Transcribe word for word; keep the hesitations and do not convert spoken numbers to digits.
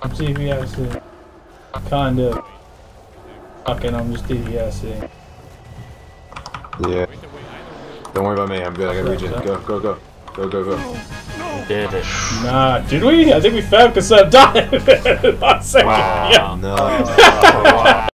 DPSing. Kind of. Fucking, I'm just DPSing. Yeah. Don't worry about me. I'm good. I got regen. Go, go, go. Go, go, go. Did it. Nah, did we? I think we failed because Sam died. Last second. Wow. Yeah. No. Oh, wow.